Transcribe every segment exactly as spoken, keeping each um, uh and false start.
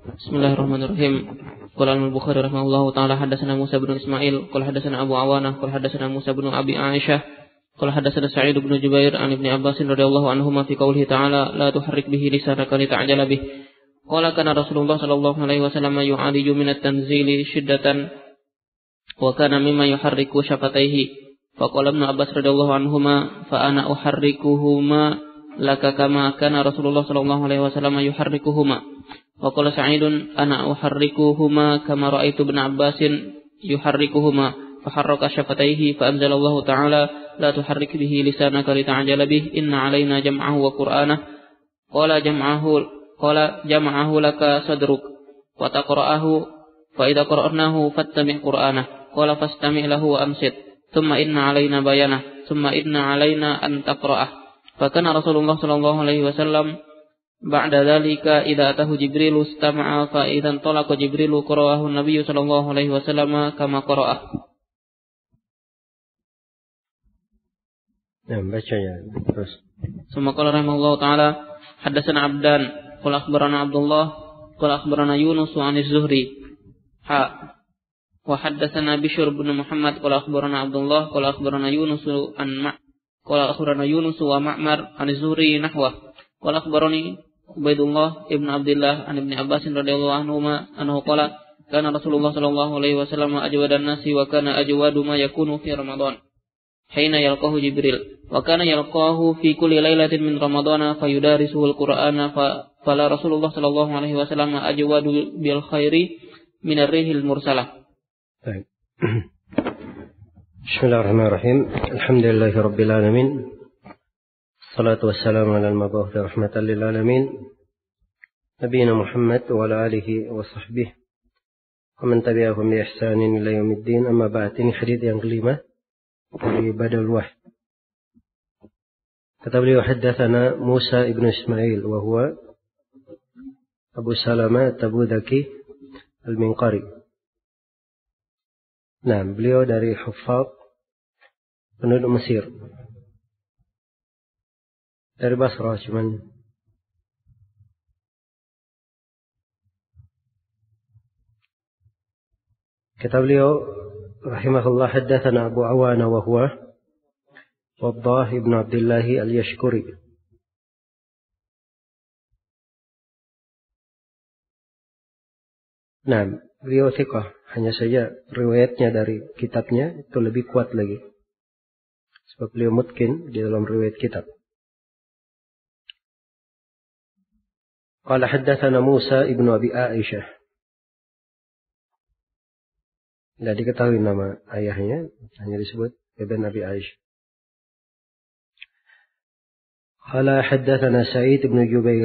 Bismillahirrahmanirrahim. Qala al-Bukhari rahimahullahu taala hadatsana Musa bin Ismail, qala hadatsana Abu Awanah, qala hadatsana Musa bin Abi Aisyah, qala hadatsana Sa'id bin Jubair an Ibnu Abbas radhiyallahu anhuma fi qoulihi ta'ala la tuharrik bihi lisanaka lita'jala bih. Qala kana Rasulullah sallallahu alaihi wasallam yu'adiju min at-tanzili shiddatan wa kana mimma yuharriku syafataihi. Faqala Ibnu Abbas radhiyallahu anhuma fa ana uharrikuhuma laka kama kana Rasulullah sallallahu alaihi wasallam yuharrikuhuma. Wa qala Sa'idun ana uharrikuhuma kama ra'aitu Ibn Abbasin yuharrikuhuma faharraka syafataihi fa anzalallahu ta'ala la tuharrik bihi lisanaka lita'jala bih inna 'alaina jam'ahu wa qur'anah qala jam'ahu qala jam'ahu laka sadruk wa taqra'ahu fa idza qara'nahu fattami' qur'anah qala fastami' lahu wa amsit thumma inna 'alaina bayanah thumma inna 'alaina an taqra'ah fa kana Rasulullah sallallahu alaihi wasallam ba'da dzalika idza atahu Jibril istama'a fa idzan talaqa Jibril qara'ahu an-nabiy sallallahu alaihi wasallam kama qara'ah. Nah, bacanya terus. Summa qala rahimahullahu taala hadatsana Abdan qala akhbarana Abdullah qala akhbarana Yunus an az-Zuhri ha wa hadatsana Bishr bin Muhammad qala akhbarana Abdullah qala akhbarana Yunus an ma qala akhbarana Yunus wa Ma'mar an az-Zuhri nahwa qala akhbarani Ubaidullah ibn Abdullah an Ibn Abbas radhiyallahu anhuma annahu qala kana Rasulullah sallallahu alaihi wasallam ajwadan nasi wa kana ajwadu ma yakunu fi Ramadan hina yalqahu Jibril wa kana yalqahu fi kulli lailatin min Ramadana fayudarisuhu al-Qur'ana fa fala Rasulullah sallallahu alaihi wasallam ajwadu bil khairi min ar-rihil mursalah. Baik. Bismillahirrahmanirrahim. Alhamdulillahi rabbil alamin. Salatu wassalamu ala al-mab'uuth rahmatan lil alamin nabiyina Muhammad wa ala alihi wa sahbihi wa man tabi'ahum bi ihsanin ila yaumiddin. Amma ba'd. Ini hadits yang kelima dari Badal Wahyi. Kata beliau haddatsana Musa ibn Ismail wa huwa Abu Salama Tabudaki al-Minqari. Nah, beliau dari huffaz penduduk Mesir. Dari Basrah cuman kata beliau rahimahullah haddatsana Abu Awana wa huwa Waddah ibn Abdullah al-Yashkuri. Nah, beliau thiqah, hanya saja riwayatnya dari kitabnya itu lebih kuat lagi sebab beliau mutkin di dalam riwayat kitab. Qala haddatsana Musa ibn Abi Aisyah. Tidak diketahui nama ayahnya, hanya disebut Ibn Abi Aisyah. Qala haddatsana Sa'id ibn Jubair.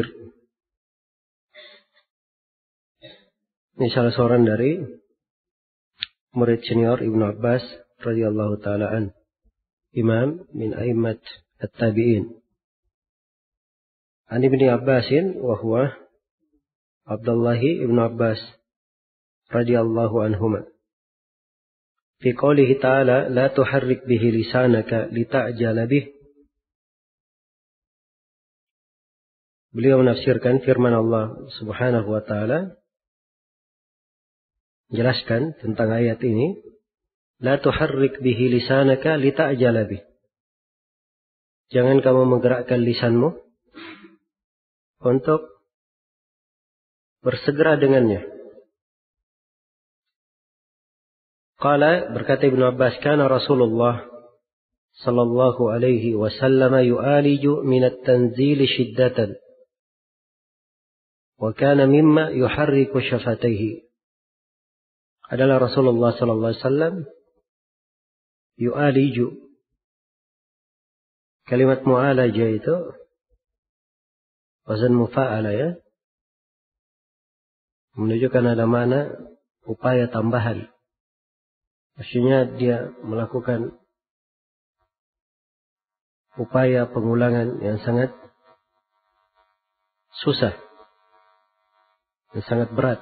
Ini salah seorang dari murid senior Ibnu Abbas radhiyallahu taala an, imam min a'immat at-tabi'in. An Ibni Abbasin wa huwa Abdullah ibn Abbas radhiyallahu anhuma. Fi qoulihi ta'ala la tuharrik bihi lisanaka lita'jala bih. Beliau menafsirkan firman Allah Subhanahu wa taala, jelaskan tentang ayat ini, la tuharrik bihi lisanaka lita'jala bih. Jangan kamu menggerakkan lisanmu untuk bersegera dengannya. Qala, berkata Ibnu Abbas, kana Rasulullah sallallahu alaihi wasallam yu'aliju min at-tanzil shiddatan wa kana mimma yuharriku syafataihi. Adalah Rasulullah sallallahu alaihi wasallam yu'aliju. Kalimat mu'alaja itu wazan mufa'ala, ya, menunjukkan ada mana upaya tambahan. Maksudnya dia melakukan upaya pengulangan yang sangat susah, yang sangat berat.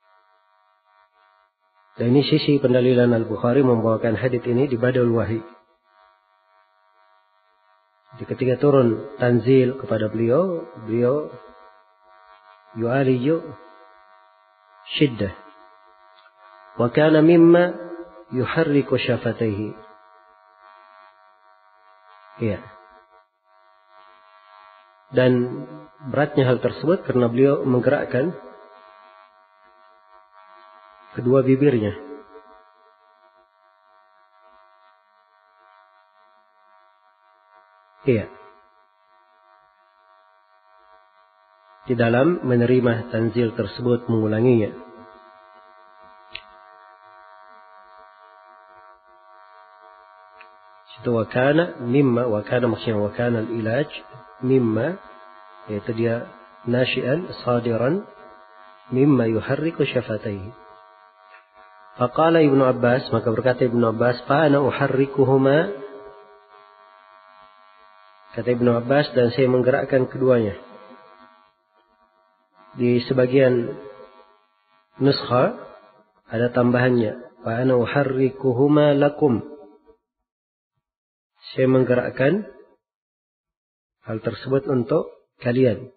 Dan ini sisi pendalilan Al-Bukhari membawakan hadits ini di Badal Wahyi. Jadi ketika turun tanzil kepada beliau, beliau yu'aliju syiddah. Wa kana mimma yuharriku syafataihi. Ya. Dan beratnya hal tersebut karena beliau menggerakkan kedua bibirnya. Iya. Di dalam menerima tanzil tersebut, mengulanginya. Itu wakana mimma, wakana maksudnya wakana al-ilaj mimma, yaitu dia nasyian sadiran mimma yuharriku syafataihi. Faqala Ibnu Abbas, maka berkata Ibnu Abbas, fa ana uharrikuhuma, kata Ibnu Abbas, dan saya menggerakkan keduanya. Di sebagian nuskha ada tambahannya, fa ana uharrikuhuma lakum, saya menggerakkan hal tersebut untuk kalian.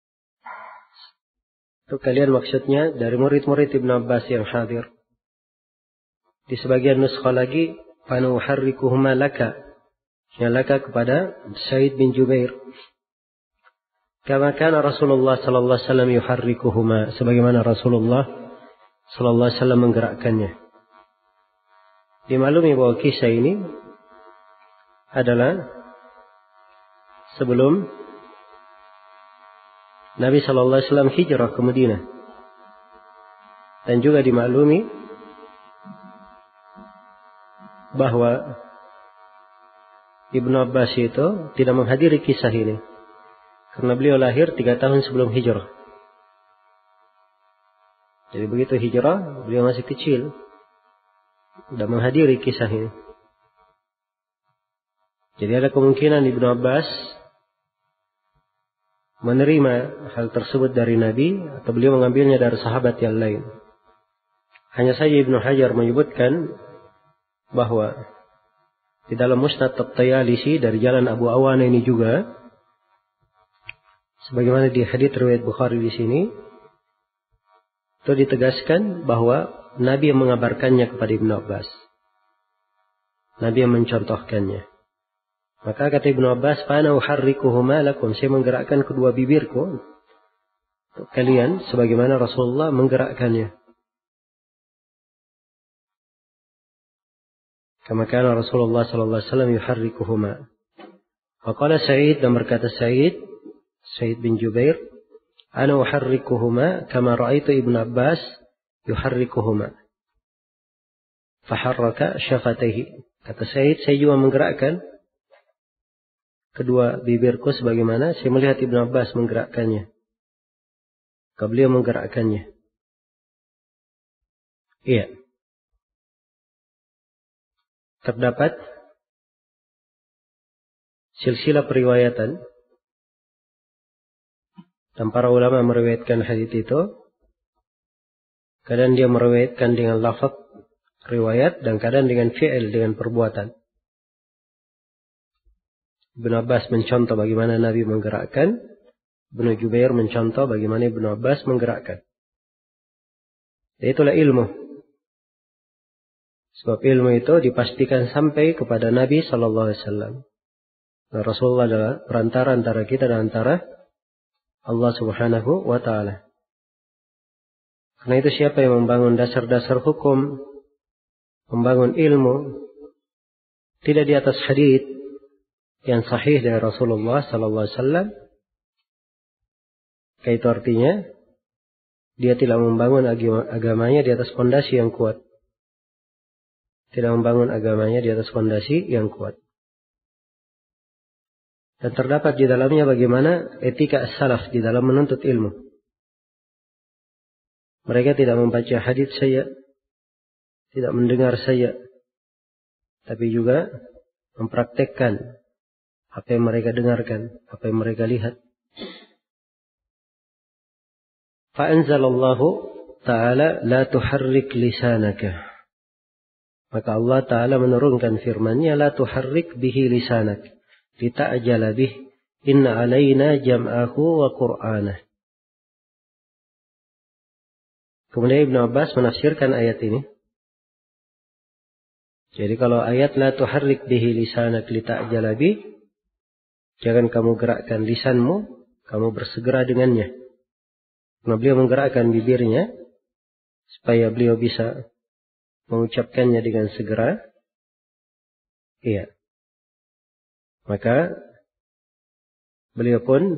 Untuk kalian maksudnya dari murid-murid Ibnu Abbas yang hadir. Di sebagian nuskha lagi, fa ana uharrikuhuma laka, yang laka kepada Sa'id bin Jubair. Kama kana Rasulullah sallallahu alaihi wasallam yuharrikuhuma, sebagaimana Rasulullah sallallahu alaihi wasallam menggerakkannya. Dimaklumi bahwa kisah ini adalah sebelum Nabi sallallahu alaihi wasallam hijrah ke Madinah. Dan juga dimaklumi bahwa Ibnu Abbas itu tidak menghadiri kisah ini karena beliau lahir tiga tahun sebelum hijrah. Jadi begitu hijrah, beliau masih kecil, tidak menghadiri kisah ini. Jadi ada kemungkinan Ibnu Abbas menerima hal tersebut dari Nabi, atau beliau mengambilnya dari sahabat yang lain. Hanya saja Ibnu Hajar menyebutkan bahwa di dalam Musnad At-Tayalisi dari jalan Abu Awana ini juga, sebagaimana di hadits riwayat Bukhari di sini, itu ditegaskan bahwa Nabi yang mengabarkannya kepada Ibnu Abbas. Nabi yang mencontohkannya. Maka kata Ibnu Abbas, fa ana uharrikuhuma lakum, saya menggerakkan kedua bibirku untuk kalian sebagaimana Rasulullah menggerakkannya. Kama kana Rasulullah sallallahu alaihi wasallam yuharrikuhuma. Faqala Sa'id, dan berkata Sa'id, Sa'id bin Jubair, ana uharrikuhuma kama ra'aitu Ibnu Abbas yuharrikuhuma. Faharraka syafataihi. Kata Sa'id, saya juga menggerakkan kedua bibirku sebagaimana saya melihat Ibnu Abbas menggerakkannya. Maka beliau menggerakkannya. Iya. Terdapat silsilah periwayatan, dan para ulama meriwayatkan hadits itu. Kadang dia meriwayatkan dengan lafaz riwayat, dan kadang dengan fi'il, dengan perbuatan. Ibnu Abbas mencontoh bagaimana Nabi menggerakkan, Ibnu Jubair mencontoh bagaimana Ibnu Abbas menggerakkan. Itulah ilmu. Sebab ilmu itu dipastikan sampai kepada Nabi sallallahu alaihi wasallam. Nah, Rasulullah adalah perantara antara kita dan antara Allah Subhanahu wa taala. Karena itu siapa yang membangun dasar-dasar hukum, membangun ilmu tidak di atas hadits yang sahih dari Rasulullah sallallahu alaihi wasallam, itu artinya dia tidak membangun agamanya di atas fondasi yang kuat. Tidak membangun agamanya di atas fondasi yang kuat. Dan terdapat di dalamnya bagaimana etika as-salaf di dalam menuntut ilmu. Mereka tidak membaca hadits saja, tidak mendengar saja, tapi juga mempraktekkan apa yang mereka dengarkan, apa yang mereka lihat. Fa'anzalallahu ta'ala la tuharrik lisanaka. Maka Allah Ta'ala menurunkan firman-Nya, la tuharrik bihi lisanak lita'jala bih, inna alaina jam'ahu wa qur'anah. Kemudian Ibnu Abbas menafsirkan ayat ini. Jadi kalau ayat la tuharrik bihi lisanak lita'jala bi, jangan kamu gerakkan lisanmu, kamu bersegera dengannya. Karena beliau menggerakkan bibirnya supaya beliau bisa mengucapkannya dengan segera. Iya. Maka beliau pun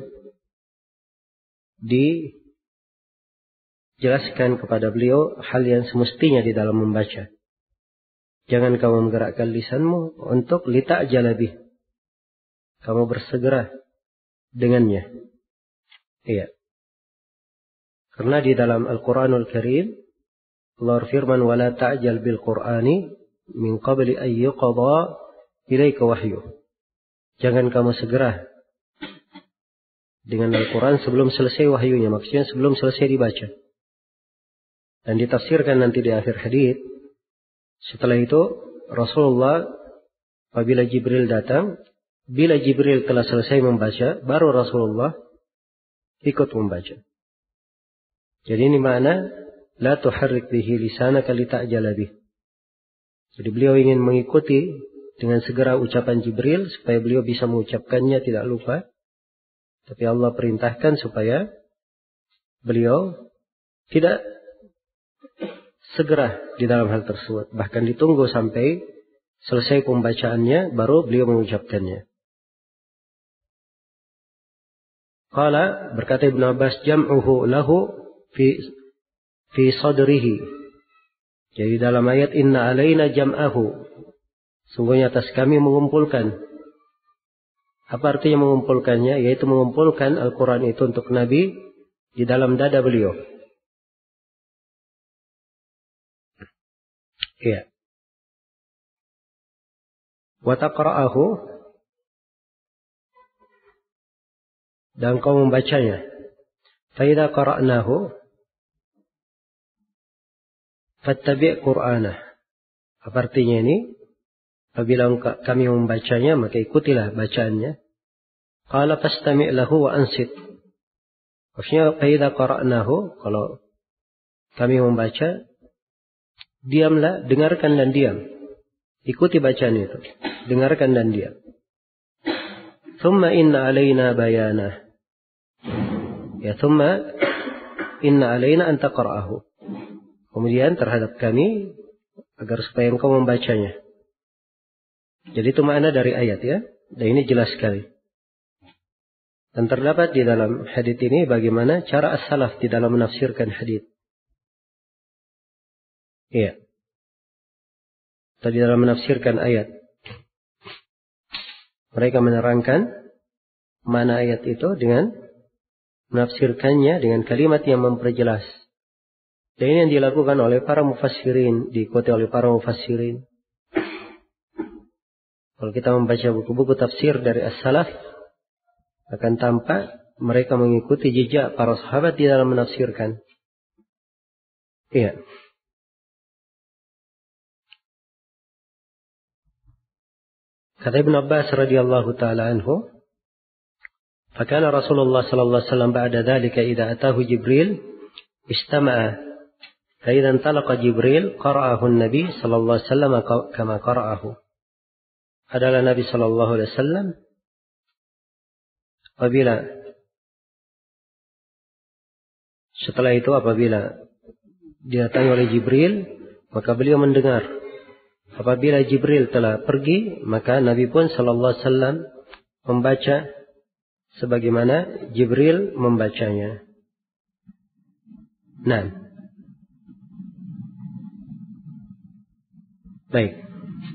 dijelaskan kepada beliau hal yang semestinya di dalam membaca. Jangan kamu menggerakkan lisanmu untuk lita'jala bih. Kamu bersegera dengannya. Iya. Karena di dalam Al-Quranul Karim Allah firman wala ta'jal bil Qur'ani min qabli an yuqadha ilaika wahyu. Jangan kamu segera dengan Al-Quran sebelum selesai wahyunya. Maksudnya sebelum selesai dibaca. Dan ditafsirkan nanti di akhir hadits. Setelah itu Rasulullah apabila Jibril datang, bila Jibril telah selesai membaca, baru Rasulullah ikut membaca. Jadi ini makna la tuharrik bihi lisanaka lita'jala bih. Jadi beliau ingin mengikuti dengan segera ucapan Jibril supaya beliau bisa mengucapkannya tidak lupa. Tapi Allah perintahkan supaya beliau tidak segera di dalam hal tersebut. Bahkan ditunggu sampai selesai pembacaannya baru beliau mengucapkannya. Qala berkata Ibnu Abbas jam'uhu lahu fi fi sadrihi. Jadi dalam ayat inna alaina jam'ahu. Sungguhnya atas kami mengumpulkan. Apa artinya mengumpulkannya? Yaitu mengumpulkan Al-Quran itu untuk Nabi di dalam dada beliau. Ya. Wa taqra'ahu. Dan kau membacanya. Fa idza qara'nahu fattabi' Qur'anah. Apa artinya ini? Apabila kami membacanya, maka ikutilah bacaannya. Qala fastami' lahu wa ansit. Maksudnya, fa idza qara'nahu, kalau kami membaca, diamlah, dengarkan dan diam. Ikuti bacaan itu. Dengarkan dan diam. Thumma inna alaina bayanah. Ya, thumma inna alaina an taqra'ahu. Kemudian terhadap kami, agar supaya engkau membacanya. Jadi itu makna dari ayat ya. Dan ini jelas sekali. Dan terdapat di dalam hadits ini bagaimana cara as-salaf di dalam menafsirkan hadits. Iya. Atau di dalam menafsirkan ayat. Mereka menerangkan mana ayat itu dengan menafsirkannya dengan kalimat yang memperjelas. Dan ini yang dilakukan oleh para mufassirin, diikuti oleh para mufassirin. Kalau kita membaca buku-buku tafsir dari as-salaf, akan tampak mereka mengikuti jejak para sahabat di dalam menafsirkan. Iya. Kata Ibnu Abbas radhiyallahu taala anhu, "Fakana Rasulullah sallallahu alaihi wasallam ba'da dzalika idza atahu Jibril istama'a. Fa idza intalaqa Jibril qara'ahu an-nabi sallallahu alaihi wasallam kama qara'ahu." Adalah Nabi sallallahu alaihi wasallam apabila setelah itu apabila didatangi oleh Jibril, maka beliau mendengar. Apabila Jibril telah pergi, maka Nabi pun sallallahu alaihi wasallam membaca sebagaimana Jibril membacanya. Nah. Baik.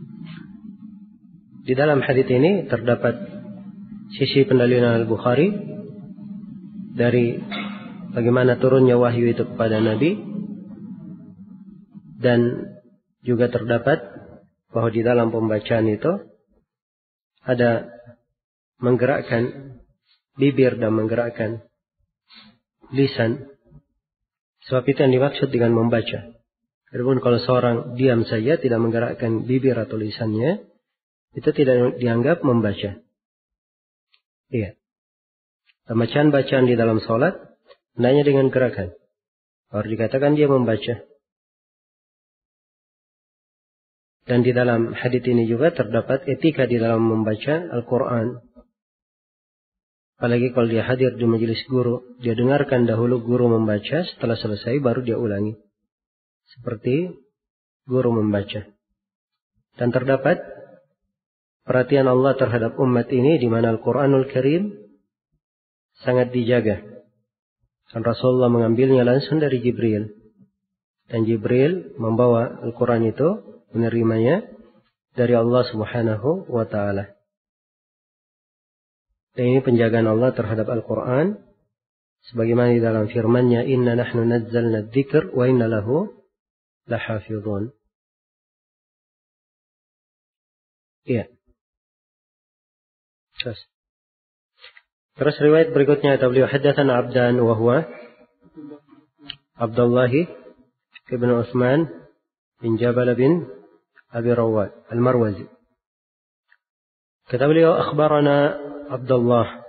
Di dalam hadits ini terdapat sisi pendalilan Al-Bukhari dari bagaimana turunnya wahyu itu kepada Nabi, dan juga terdapat bahwa di dalam pembacaan itu ada menggerakkan bibir dan menggerakkan lisan. Sebab itu yang dimaksud dengan membaca. Adapun kalau seorang diam saja tidak menggerakkan bibir atau lisannya, itu tidak dianggap membaca. Iya. Pembacaan-bacaan di dalam sholat hendaknya dengan gerakan. baru dikatakan dia membaca. Dan di dalam hadits ini juga terdapat etika di dalam membaca Al-Quran. Apalagi kalau dia hadir di majelis guru, dia dengarkan dahulu guru membaca, setelah selesai baru dia ulangi. Seperti guru membaca. Dan terdapat perhatian Allah terhadap umat ini di mana Al-Quranul Karim sangat dijaga. Dan Rasulullah mengambilnya langsung dari Jibril. Dan Jibril membawa Al-Quran itu, menerimanya dari Allah Subhanahu wa ta'ala. Dan ini penjagaan Allah terhadap Al-Quran. Sebagaimana di dalam firman-Nya, Inna nahnu nazzalna dzikr wa inna lahu lahafidhun. Iya. Terus. Terus riwayat berikutnya kata beliau, haddatsana Abdan wa huwa Abdullah ibn Utsman bin Jabal bin Abi Rawad Al-Marwazi. Kata beliau, akhbarana Abdullah.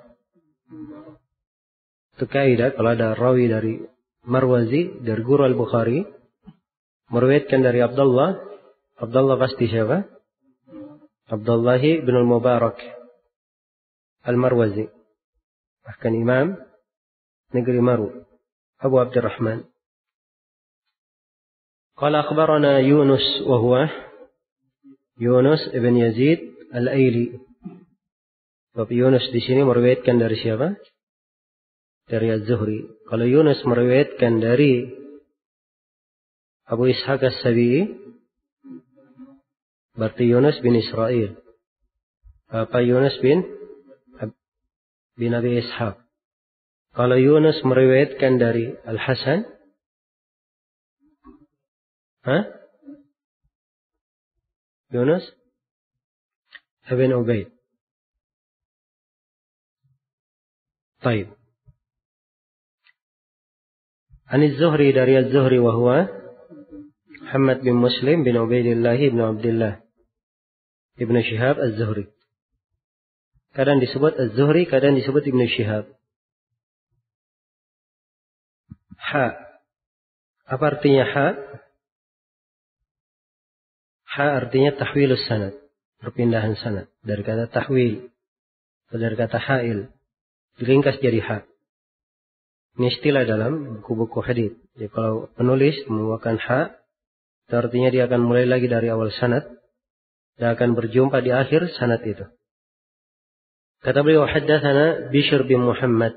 Itu kaidah kalau ada rawi dari Marwazi, dari guru Al-Bukhari, meriwayatkan dari Abdullah, Abdullah pasti siapa? Abdullah bin Al-Mubarak Al-Marwazi. Bahkan imam negeri Maru, Abu Abdurrahman. Qala akhbarana Yunus wa huwa Yunus ibn Yazid Al-Aili. Bab Yunus di sini meriwayatkan dari siapa? Dari Az-Zuhri. Kalau Yunus meriwayatkan dari Abu Ishaq As-Sabi'i, berarti Yunus bin Israel. Bapak Yunus bin bin Abi Ishaq. Kalau Yunus meriwayatkan dari Al-Hasan, ha? Yunus ibn Ubaid. Baik. An Az-Zuhri dari Az-Zuhri wa huwa Muhammad bin Muslim bin Ubaidillah bin Abdullah Ibn Shihab Az-Zuhri. Kadang disebut Az-Zuhri, kadang disebut Ibn Shihab. Ha. Apa artinya ha? Ha artinya tahwilus sanad, perpindahan sanad. Dari kata tahwil, dari kata ha'il, diringkas jadi ha. Ini istilah dalam buku-buku hadits. Jadi kalau penulis membawakan ha, itu artinya dia akan mulai lagi dari awal sanad dan akan berjumpa di akhir sanad itu. Kata beliau, haddatsana Bishr bin Muhammad.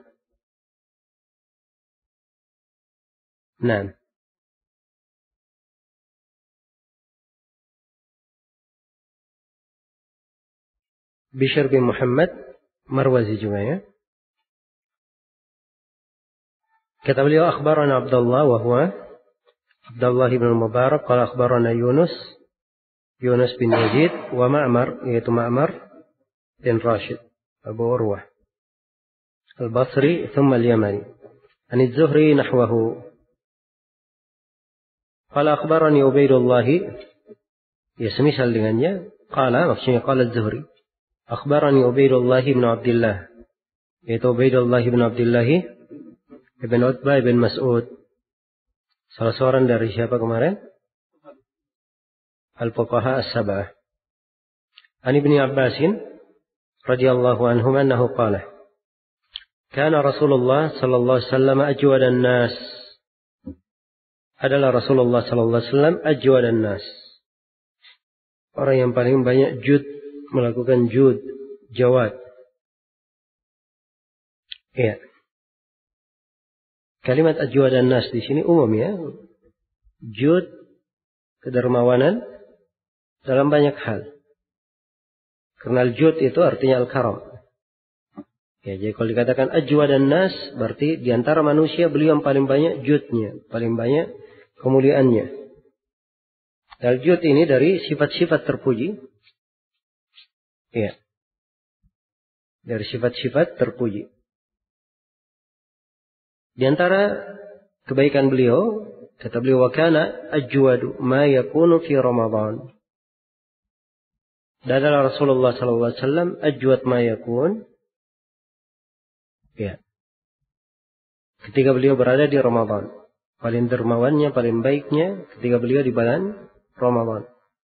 Nah. Bishr bin Muhammad Marwazi juga ya. Kata beliau, akhbarana Abdullah wa huwa Abdullah ibn Mubarak qala akhbarana Yunus Yunus bin Yazid wa Ma'mar, yaitu Ma'mar bin Rashid Abu Urwah Al-Basri thumma Al-Yamani an Az-Zuhri nahwahu qala akhbarani Ubaidullah, ya semisal dengannya, qala maksudnya qala Az-Zuhri akhbarani Ubaidullah bin Abdullah, yaitu Ubaidullah bin Abdullah ibn Utbah ibn Mas'ud, salah seorang dari siapa kemarin? Al-Fuqaha As-Sab'ah. An Ibni Abbasin radhiyallahu anhum annahu qala kana Rasulullah sallallahu alaihi wasallam ajwadan nas. Adalah Rasulullah sallallahu alaihi wasallam ajwadan nas, orang yang paling banyak jud, melakukan jud, jawad. Iya. Kalimat ajwadan nas di sini umum ya. Jud, kedermawanan dalam banyak hal. Karena al-jud itu artinya al-karam. Ya, jadi kalau dikatakan ajwadan nas, berarti di antara manusia beliau yang paling banyak judnya, paling banyak kemuliaannya. Al-jud ini dari sifat-sifat terpuji. Ya. Dari sifat-sifat terpuji. Di antara kebaikan beliau, kata beliau, wa kana ajwadu ma yakunu fi Ramadan. Dan adalah Rasulullah sallallahu alaihi wasallam ajwad ma yakun. Ya. Ketika beliau berada di Ramadan. paling dermawannya, paling baiknya ketika beliau di bulan Ramadan.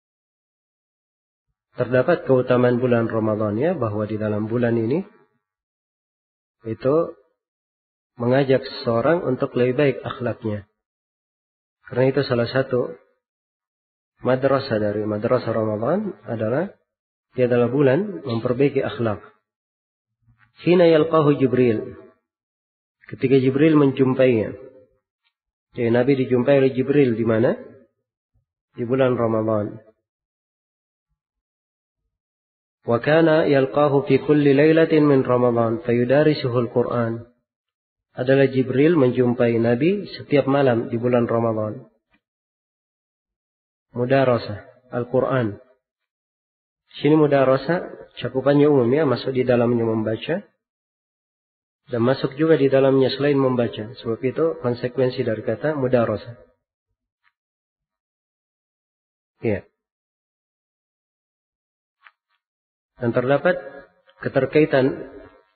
Terdapat keutamaan bulan Ramadan ya, bahwa di dalam bulan ini itu mengajak seseorang untuk lebih baik akhlaknya. Karena itu salah satu madrasah dari madrasah Ramadan adalah dia adalah bulan memperbaiki akhlak. Hina yalqahu Jibril, ketika Jibril menjumpainya. Jadi Nabi dijumpai oleh Jibril di mana? Di bulan Ramadan. Wa kana yalqahu fi kulli lailatin min Ramadan fayudarisuhu al-Qur'an. Adalah Jibril menjumpai Nabi setiap malam di bulan Ramadan. Mudarasah Al-Quran. Sini mudarasah cakupannya umum ya, masuk di dalamnya membaca dan masuk juga di dalamnya selain membaca. Sebab itu konsekuensi dari kata mudarasah. Ya. Dan terdapat keterkaitan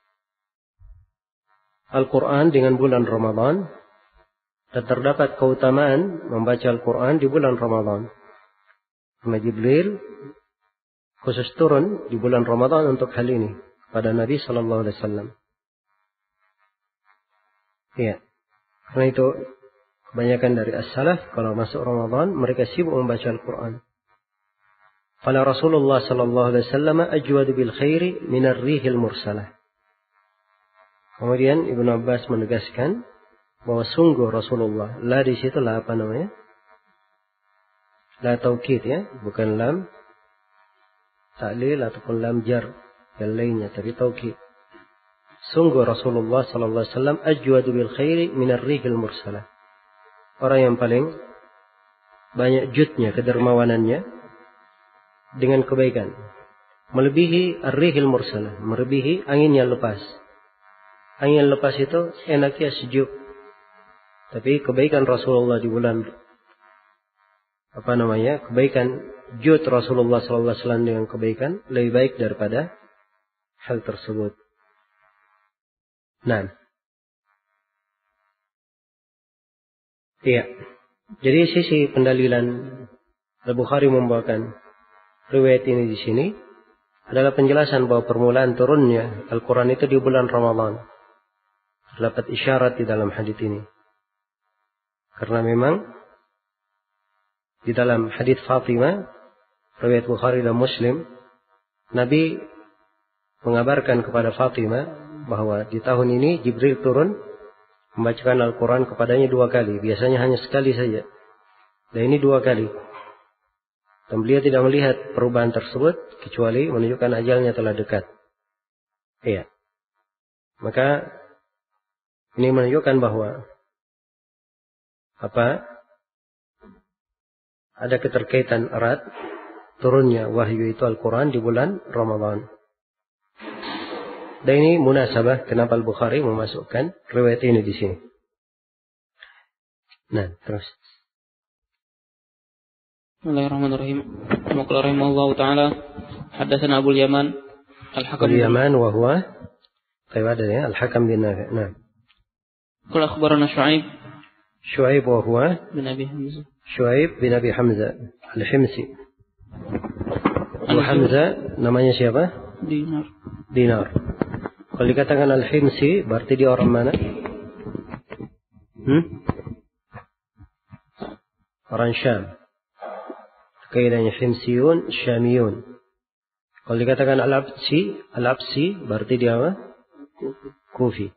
Al-Quran dengan bulan Ramadan. Dan terdapat keutamaan membaca Al-Quran di bulan Ramadan. Karena Jibril khusus turun di bulan Ramadan untuk hal ini pada Nabi Sallallahu Alaihi Wasallam. Iya. Karena itu kebanyakan dari as-salaf kalau masuk Ramadan mereka sibuk membaca Al-Quran. Qala Rasulullah Sallallahu Alaihi Wasallam ajwadu bil khairi minar rihil mursalah. Kemudian Ibnu Abbas menegaskan bahwa sungguh Rasulullah, la di situ la apa namanya? La taukid ya, bukan lam ta'lil ataupun lam jar yang lainnya, tapi taukid. Sungguh Rasulullah sallallahu alaihi wasallam ajwadu bil khairi minar rihil mursalah. Orang yang paling banyak jutnya, kedermawanannya dengan kebaikan. Melebihi ar-rihil mursalah, melebihi angin yang lepas. Angin yang lepas itu enaknya sejuk. Tapi kebaikan Rasulullah di bulan apa namanya? Kebaikan jud Rasulullah sallallahu alaihi wasallam dengan kebaikan lebih baik daripada hal tersebut. Nah. Iya. Jadi sisi pendalilan Al-Bukhari membawakan riwayat ini di sini adalah penjelasan bahwa permulaan turunnya Al-Quran itu di bulan Ramadan. Terdapat isyarat di dalam hadits ini. Karena memang di dalam hadits Fatimah, riwayat Bukhari dan Muslim, Nabi mengabarkan kepada Fatimah bahwa di tahun ini Jibril turun membacakan Al-Quran kepadanya dua kali. Biasanya hanya sekali saja. Dan ini dua kali. Dan beliau tidak melihat perubahan tersebut kecuali menunjukkan ajalnya telah dekat. Iya. Maka ini menunjukkan bahwa apa? Ada keterkaitan erat turunnya wahyu itu Al-Quran di bulan Ramadan. Dan ini munasabah kenapa Al-Bukhari memasukkan riwayat ini di sini. Nah, terus. Bismillahirrahmanirrahim. Maqala rahimahullahu taala hadatsana Abu Yaman Al-Hakam Abu Yaman wa huwa tayyib ya Al-Hakam bin Nafi'. Nah. Qala akhbarana Syu'aib Syu'aib wa huwa bin Abi Hamzah. Syu'aib bin Abi Hamzah Al-Himsi. Abu Hamzah namanya siapa? Dinar. Dinar. Kalau dikatakan Al-Himsi berarti dia orang mana? Hmm? Orang Syam. Kaidahnya Himsiyun, Syamiyun. Kalau dikatakan Al-Absi, Al-Absi berarti dia apa? Kufi.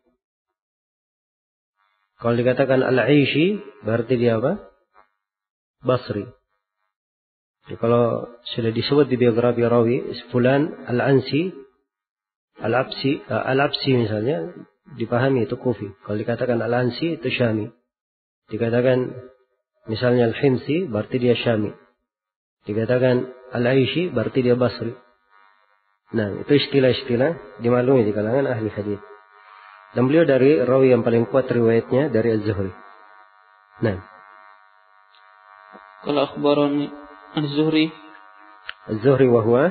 Kalau dikatakan Al-Aishi berarti dia apa? Basri. Jadi kalau sudah disebut di biografi rawi fulan Al-Ansi, Al-Absi, uh, Al-Absi misalnya dipahami itu Kufi. Kalau dikatakan Al-Ansi itu Syami. Dikatakan misalnya Al-Himsi berarti dia Syami. Dikatakan Al-Aishi berarti dia Basri. Nah, itu istilah-istilah dimaklumi di kalangan ahli hadis. Dan beliau dari rawi yang paling kuat riwayatnya dari Az-Zuhri. Nah. Kalau akhbarani Az-Zuhri. Az-Zuhri wa huwa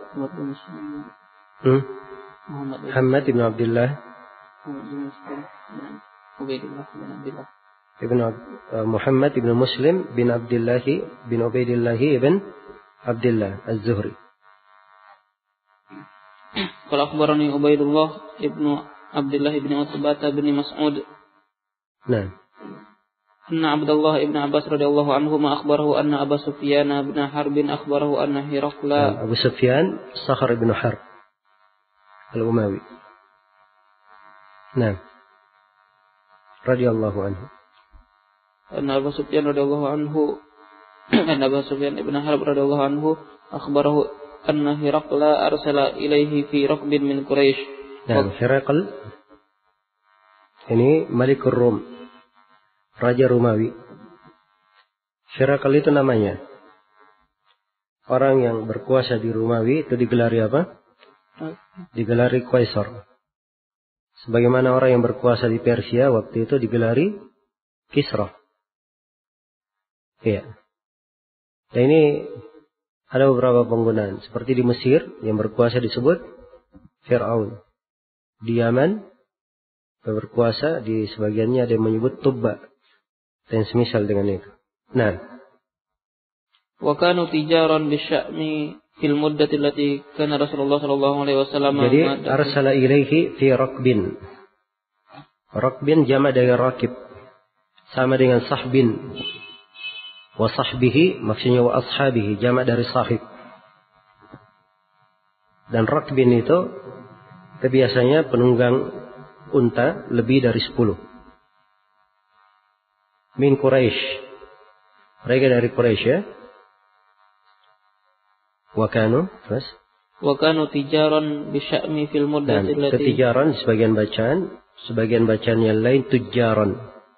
hmm? Muhammad bin Abdullah. Ubaidillah bin Abdullah. ibn uh, Muhammad ibn Muslim bin Abdullah bin Ubaidillah ibn Abdullah Az-Zuhri. Qala akhbarani Ubaidullah ibn Abdullah ibn Utbah bin Mas'ud. Nah. Anna Abdullah ibn Abbas radhiyallahu anhu ma akhbarahu anna Abu Sufyan bin Harb akhbarahu anna Hiraqla Abu Sufyan Sakhar ibn Harb Al-Umawi. Nah. Radhiyallahu anhu. Anna Abu Sufyan radhiyallahu anhu anna Abu Sufyan ibn Harb radhiyallahu anhu akhbarahu anna Hiraqla arsala ilaihi fi raqbin min Quraisy. Nah, Hiraql ini Malikur Rum, Raja Romawi. Hiraql itu namanya. Orang yang berkuasa di Romawi itu digelari apa? Digelari Kaisar. Sebagaimana orang yang berkuasa di Persia waktu itu digelari Kisra. Iya. Dan ini ada beberapa penggunaan. Seperti di Mesir yang berkuasa disebut Fir'aun. Di Yaman yang berkuasa di sebagiannya ada yang menyebut Tubba. Dan semisal dengan itu. Nah. Wa kanu tijaran bisya'mi fil muddati allati kana Rasulullah sallallahu alaihi wasallam. Jadi arsala ilaihi fi raqbin. Raqbin jama' dari rakib. Sama dengan sahbin. Wa sahbihi maksudnya wa ashabihi jama' dari sahib. Dan raqbin itu itu biasanya penunggang unta lebih dari sepuluh. Min Quraisy. Mereka dari Quraisy ya. Wa kanu terus wa kanu tijaran bisya'mi fil muddati allati. Ketijaran sebagian bacaan, sebagian bacaan yang lain tujaran.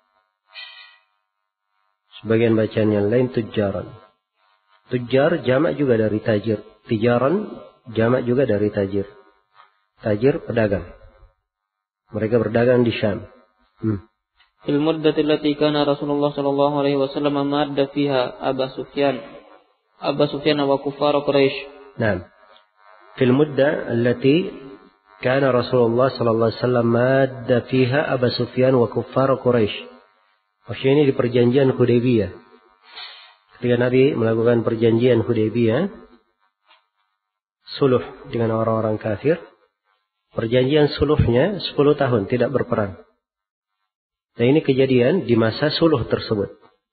Sebagian bacaan yang lain tujaran. Tujar jamak juga dari tajir. Tijaran jamak juga dari tajir. Tajir pedagang. Mereka berdagang di Syam. Hmm. Fil muddati allati kana Rasulullah sallallahu alaihi wasallam madda fiha Abu Sufyan. Abu Sufyan wa kuffar Quraisy. Nah. Fil mudda allati kana Rasulullah sallallahu alaihi wasallam madda fiha Abu Sufyan wa kuffar Quraisy. Maksudnya ini di perjanjian Hudaybiyah. Ketika Nabi melakukan perjanjian Hudaybiyah, suluh dengan orang-orang kafir, perjanjian suluhnya sepuluh tahun tidak berperang. Dan ini kejadian di masa suluh tersebut.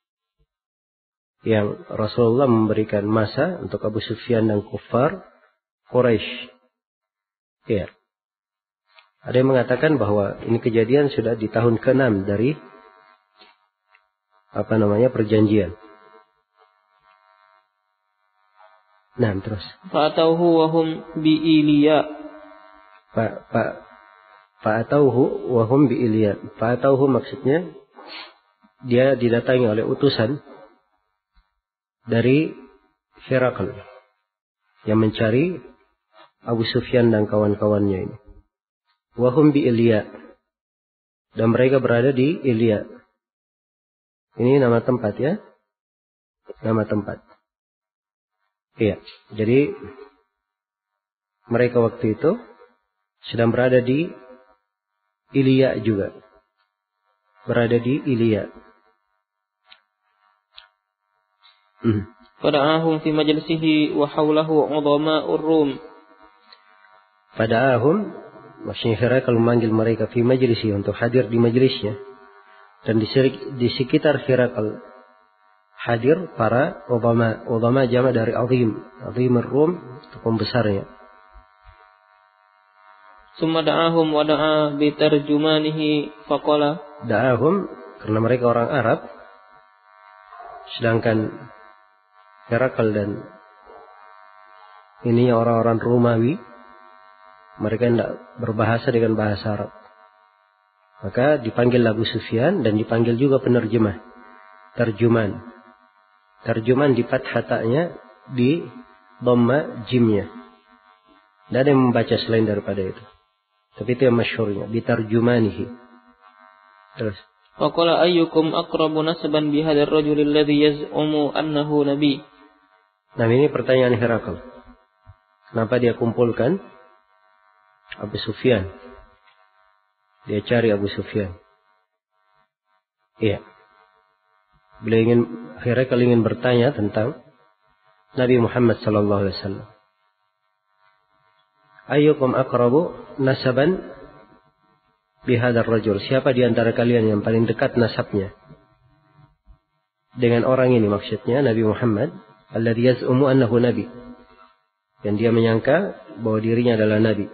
Yang Rasulullah memberikan masa untuk Abu Sufyan dan kuffar Quraisy. Ya. Ada yang mengatakan bahwa ini kejadian sudah di tahun keenam dari apa namanya perjanjian. Nah, terus. Fa'atauhu wa hum bi Iliya. Fa fa fa'atauhu wa hum bi Iliya. Fa'atauhu maksudnya dia didatangi oleh utusan dari Hiraql yang mencari Abu Sufyan dan kawan-kawannya ini. Wa hum bi Iliya. Dan mereka berada di Iliya. Ini nama tempat ya. Nama tempat. Iya. Jadi mereka waktu itu sedang berada di Iliya juga. Berada di Iliya. Hmm. Fada'ahum fi majlisihi wa hawlahu 'udhama'ur Rum. Fada'ahum maksudnya Hiraql memanggil mereka fi majlisi untuk hadir di majlisnya. Dan di, di sekitar Hiraql hadir para ulama. Ulama jama' dari azim. Azim Rum, itu pembesarnya. Summa da'ahum wa da'a bitarjumanihi faqala. Da'ahum, karena mereka orang Arab. Sedangkan Hiraql dan ini orang-orang Romawi. Mereka tidak berbahasa dengan bahasa Arab. Maka dipanggil Abu Sufyan dan dipanggil juga penerjemah. Terjuman. Terjuman di fathah ta'nya, di dhamma jimnya. Tidak ada yang membaca selain daripada itu. Tapi itu yang masyhurnya. Bitarjumanihi. Terus. Faqala ayyukum aqrabu nasban bihadzal rajulil ladzi yaz'umu annahu nabi. Nah ini pertanyaan Hiraql. Kenapa dia kumpulkan Abu Sufyan? Dia cari Abu Sufyan. Iya. Beliau ingin Hirakal ingin bertanya tentang Nabi Muhammad sallallahu alaihi wasallam. Ayyukum aqrabu nasaban bihadzal rajul? Siapa di antara kalian yang paling dekat nasabnya dengan orang ini, maksudnya Nabi Muhammad, alladzi yaz'umu annahu nabi, dan dia menyangka bahwa dirinya adalah nabi.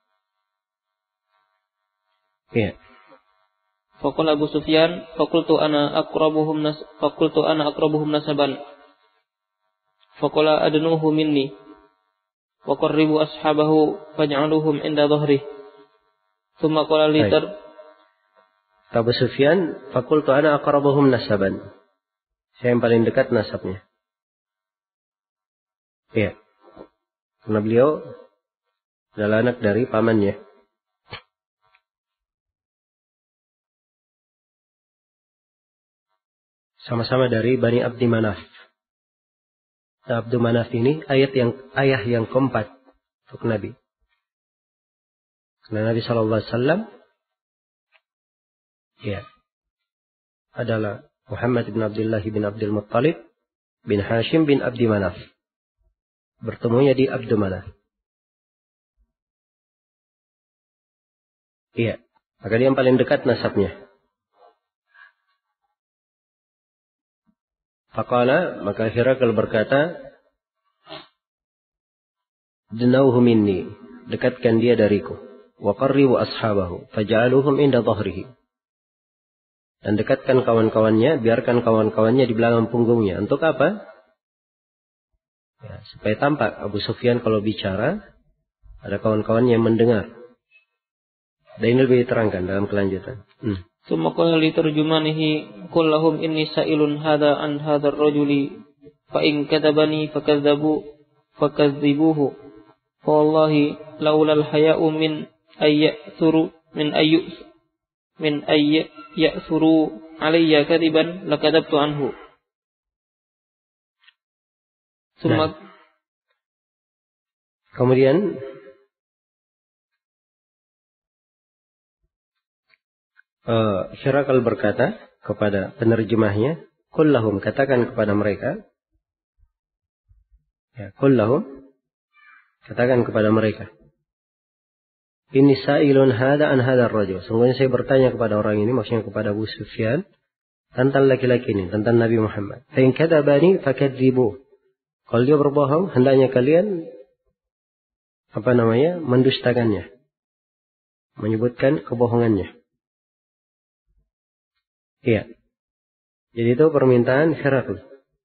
Ya. Faqala Abu Sufyan, faqultu ana aqrabuhum nas faqultu ana aqrabuhum nasaban. Faqala adnuhu minni wa qarribu ashabahu faj'aluhum inda dhahri. Tsumma qala li tar Abu Sufyan, faqultu ana aqrabuhum nasaban. Saya yang paling dekat nasabnya. Iya. Karena beliau adalah anak dari pamannya. Sama-sama dari Bani Abdi Manaf. Nah, Abdu Manaf ini ayat yang ayah yang keempat untuk Nabi. Karena Nabi Shallallahu Alaihi Wasallam, ya, adalah Muhammad bin Abdullah bin Abdul Muttalib bin Hashim bin Abdi Manaf. Bertemunya di Abdu Manaf. Iya, maka dia yang paling dekat nasabnya. Faqala, maka Hirakal berkata, Dnauhu minni, dekatkan dia dariku. Wa qarribu ashabahu, faj'aluhum inda dhahrihi. Dan dekatkan kawan-kawannya, biarkan kawan-kawannya di belakang punggungnya. Untuk apa? Ya, supaya tampak Abu Sufyan kalau bicara, ada kawan-kawannya yang mendengar. Dan ini lebih diterangkan dalam kelanjutan. Hmm. Tsumma qala li tarjumanihi qul lahum inni sa'ilun hadha an hadzal rajuli fa in kadzabani fakadzabu fakadzibuhu fa wallahi laulal haya'u min ayyasuru min ayyu min ayy ya'suru alayya kadiban lakadzabtu anhu. Tsumma nah. Kemudian Uh, Hirakal berkata kepada penerjemahnya, kullahum, katakan kepada mereka, ya, kullahum, katakan kepada mereka, inni sa'ilun hada an hadar rajul. Sungguhnya saya bertanya kepada orang ini, maksudnya kepada Abu Sufyan, tentang laki-laki ini, tentang Nabi Muhammad. Fa in kadzabani fakadzibu. Kalau dia berbohong, hendaknya kalian apa namanya? mendustakannya, menyebutkan kebohongannya. Iya. Jadi itu permintaan Hirakal.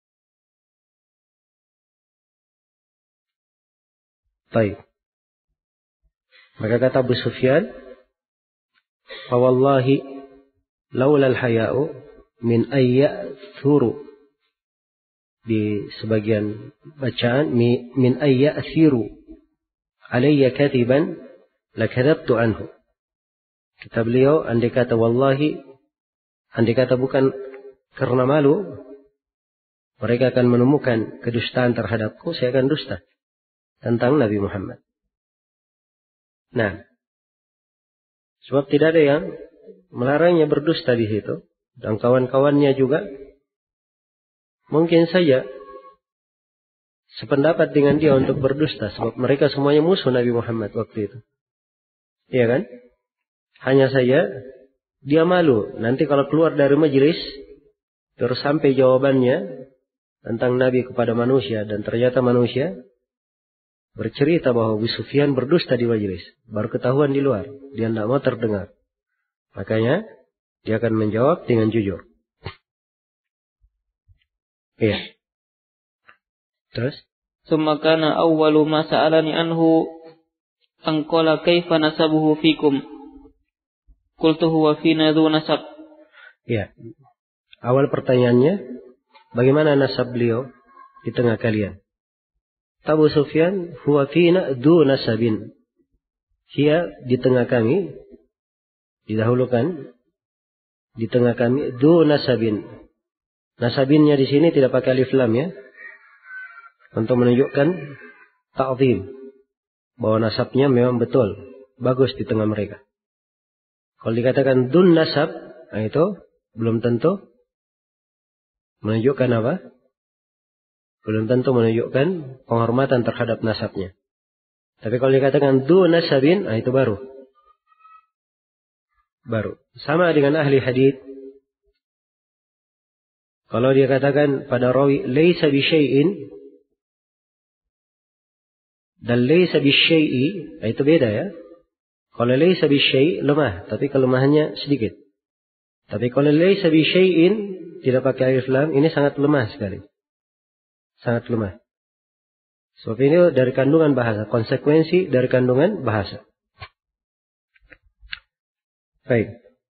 Baik. Maka kata Abu Sufyan, "Fa wallahi laula al-haya'u min ayya'thuru." Di sebagian bacaan min ayya'thiru alayya katiban lakadzabtu anhu. Kata beliau, andai kata wallahi, andai kata bukan karena malu, mereka akan menemukan kedustaan terhadapku, saya akan dusta tentang Nabi Muhammad. Nah, sebab tidak ada yang melarangnya berdusta di situ, dan kawan-kawannya juga mungkin saja sependapat dengan dia untuk berdusta, sebab mereka semuanya musuh Nabi Muhammad waktu itu. Iya kan? Hanya saja dia malu, nanti kalau keluar dari majelis, terus sampai jawabannya tentang Nabi kepada manusia, dan ternyata manusia bercerita bahwa Abu Sufyan berdusta di majelis, baru ketahuan di luar, dia tidak mau terdengar. Makanya dia akan menjawab dengan jujur. Iya. Terus? Summa kana awwalu ma sa'alani anhu an qala kaifa nasabuhu fikum. Qultu huwa fina dzu nasab. Ya. Awal pertanyaannya, bagaimana nasab beliau di tengah kalian? Abu Sufyan, huwa fina dzu nasabin. Dia di tengah kami, didahulukan di tengah kami dzu nasabin. Nasabinnya di sini tidak pakai alif lam ya, untuk menunjukkan ta'zim, bahwa nasabnya memang betul, bagus di tengah mereka. Kalau dikatakan dun nasab, nah itu belum tentu menunjukkan apa? Belum tentu menunjukkan penghormatan terhadap nasabnya. Tapi kalau dikatakan du nasabin, nah itu baru. Baru. Sama dengan ahli hadits. Kalau dia katakan pada rawi laisa bi syai'in dan laisa bi syai'i, itu beda ya. Kalau laisa bi syai' lemah, tapi kelemahannya sedikit. Tapi kalau laisa bi syai'in tidak pakai alif lam, ini sangat lemah sekali. Sangat lemah. Sebab ini dari kandungan bahasa, konsekuensi dari kandungan bahasa. Baik.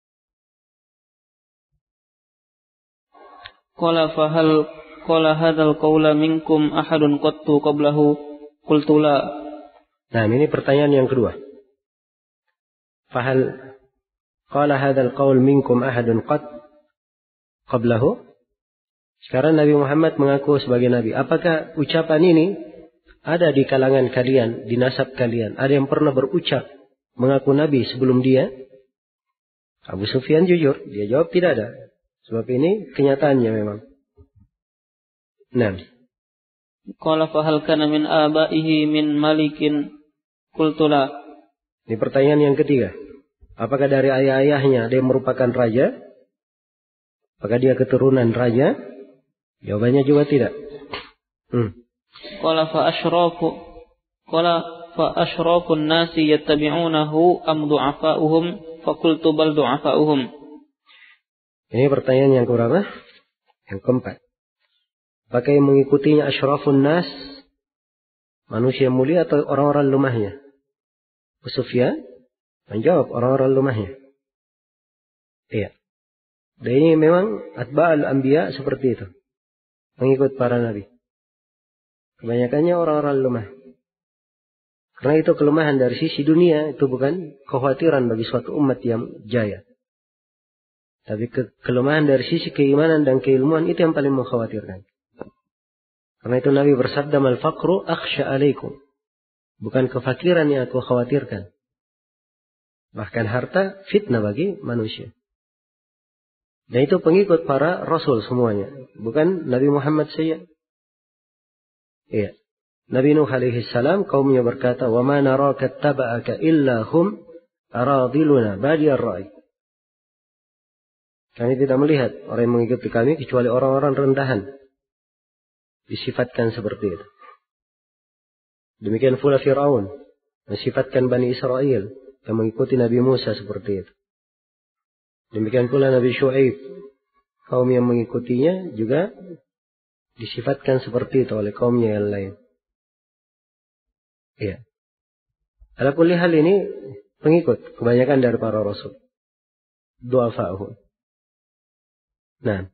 Qala fahal qala hadzal qawla minkum ahadun qattu qablahu qultu la. Nah, ini pertanyaan yang kedua. Fahal qala hadzal qawl minkum ahadun qat qablahu? Sekarang Nabi Muhammad mengaku sebagai nabi. Apakah ucapan ini ada di kalangan kalian, di nasab kalian? Ada yang pernah berucap mengaku nabi sebelum dia? Abu Sufyan jujur, dia jawab tidak ada. Sebab ini kenyataannya memang. Nah. Qala fahal kana min abaihi min malikin qultu la. Ini pertanyaan yang ketiga. Apakah dari ayah-ayahnya dia merupakan raja? Apakah dia keturunan raja? Jawabannya juga tidak. Hmm. Qala fa asyrafu qala fa asyrafun nasi yattabi'unahu am du'afa'uhum fa qultu bal du'afa'uhum. Ini pertanyaan yang keberapa? Yang keempat. Apakah yang mengikutinya asyrafun nas, manusia mulia, atau orang-orang lemahnya? Abu Sufyan menjawab orang-orang lemahnya. Iya. Dan ini memang atba'al anbiya seperti itu. Mengikut para nabi. Kebanyakannya orang-orang lemah. Karena itu kelemahan dari sisi dunia, itu bukan kekhawatiran bagi suatu umat yang jaya. Tapi ke kelemahan dari sisi keimanan dan keilmuan itu yang paling mengkhawatirkan. Karena itu Nabi bersabda, mal faqru akhsha alaikum. Bukan kefakiran yang aku khawatirkan. Bahkan harta fitnah bagi manusia. Dan itu pengikut para rasul semuanya. Bukan Nabi Muhammad saja. Iya. Nabi Nuh alaihi salam kaumnya berkata, "Wa ma naraka taba'aka illa hum aradiluna badiyar ra'i." Kami tidak melihat orang yang mengikuti kami kecuali orang-orang rendahan. Disifatkan seperti itu. Demikian pula Fir'aun mensifatkan Bani Israel yang mengikuti Nabi Musa seperti itu. Demikian pula Nabi Syuaib, kaum yang mengikutinya juga disifatkan seperti itu oleh kaumnya yang lain. Iya. Ala kulli hal ini pengikut kebanyakan dari para rasul. Du'afa'uhum. Nah.